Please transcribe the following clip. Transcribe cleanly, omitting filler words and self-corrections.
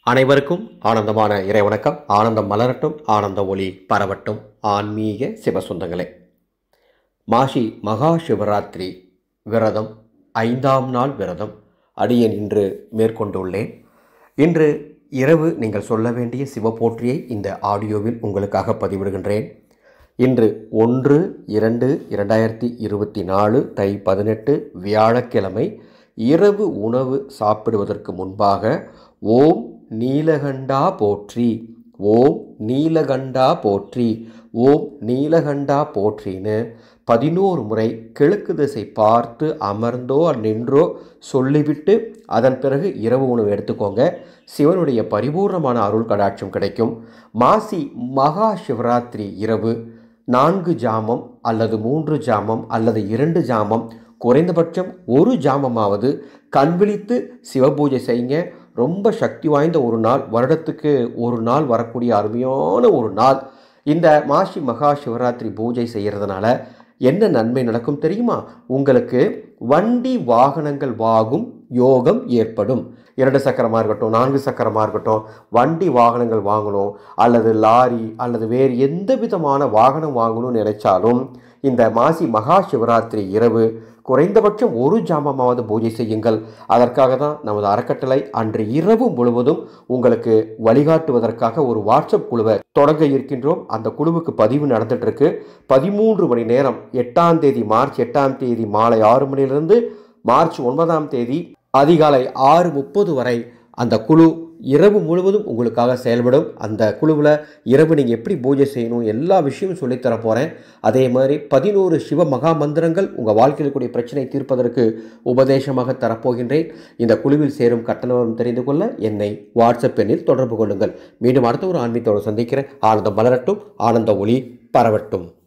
அனைவருக்கும் ஆனந்தமான இறைவணக்கம். ஆனந்தம் மலரட்டும், ஆனந்த ஒளி பரவட்டும். ஆன்மீக சிவசொந்தங்களே, மாசி மகா சிவராத்திரி விரதம் 5ஆம் நாள் விரதம் அடியேன் இன்று மேற்கொண்டுள்ளேன். இன்று இரவு நீங்கள் சொல்ல வேண்டிய சிவபோற்றியை இந்த ஆடியோவில் உங்களுக்காக பதிவிடுகின்றேன். இன்று 1/2/2024 தை 18 வியாழக்கிழமை இரவு உணவு சாப்பிடுவதற்கு முன்பாக ஓம் நீலகண்டா போற்றி, ஓம் நீலகண்டா போற்றி, ஓம் நீலகண்டா போற்றின்னு 11 முறை கிழக்கு திசை பார்த்து அமர்ந்தோ நின்றோ சொல்லிவிட்டு அதன் பிறகு இரவு உணவு எடுத்துக்கோங்க. சிவனுடைய பரிபூர்ணமான அருள் கடாட்சம் கிடைக்கும். மாசி மகா சிவராத்திரி இரவு 4 ஜாமம் அல்லது 3 ஜாமம் அல்லது 2 ஜாமம், குறைந்தபட்சம் 1 ஜாமமாவது கண் விழித்து சிவபூஜை செய்யுங்க. ரொம்ப சக்தி வாய்ந்த ஒரு நாள், வருடத்துக்கு ஒரு நாள் வரக்கூடிய அருமையான ஒரு நாள். இந்த மாசி மகா சிவராத்திரி பூஜை செய்கிறதுனால என்ன நன்மை நடக்கும் தெரியுமா? உங்களுக்கு வண்டி வாகனங்கள் வாங்கும் யோகம் ஏற்படும். 2 சக்கரமாக இருக்கட்டும், 4 சக்கரமாக இருக்கட்டும், வண்டி வாகனங்கள் வாங்கணும் அல்லது லாரி அல்லது வேறு எந்த விதமான வாகனம் வாங்கணும்னு நினைச்சாலும் இந்த மாசி மகா சிவராத்திரி இரவு குறைந்தபட்சம் 1 ஜாமமாவது பூஜை செய்யுங்கள். அதற்காக தான் நமது அறக்கட்டளை அன்று இரவு முழுவதும் உங்களுக்கு வழிகாட்டுவதற்காக ஒரு வாட்ஸ்அப் குழுவை தொடங்க இருக்கின்றோம். அந்த குழுவுக்கு பதிவு நடந்துட்டு இருக்கு. 13 மணி நேரம், 8ஆம் தேதி மார்ச் 8ஆம் தேதி மாலை 6 மணியிலிருந்து மார்ச் 9ஆம் தேதி அதிகாலை 6:30 வரை அந்த குழு இரவு முழுவதும் உங்களுக்காக செயல்படும். அந்த குழுவில் இரவு நீங்கள் எப்படி பூஜை செய்யணும் எல்லா விஷயமும் சொல்லித்தர போகிறேன். அதே மாதிரி 11 சிவ மகா மந்திரங்கள் உங்கள் வாழ்க்கையில் கூடிய பிரச்சனை தீர்ப்பதற்கு உபதேசமாக தரப்போகின்றேன். இந்த குழுவில் சேரும் கட்டணம் தெரிந்து கொள்ள என்னை வாட்ஸ்அப் எண்ணில் தொடர்பு கொள்ளுங்கள். மீண்டும் அடுத்த ஒரு ஆன்மீகத்தோடு சந்திக்கிறேன். ஆனந்தம் மலரட்டும், ஆனந்த ஒளி பரவட்டும்.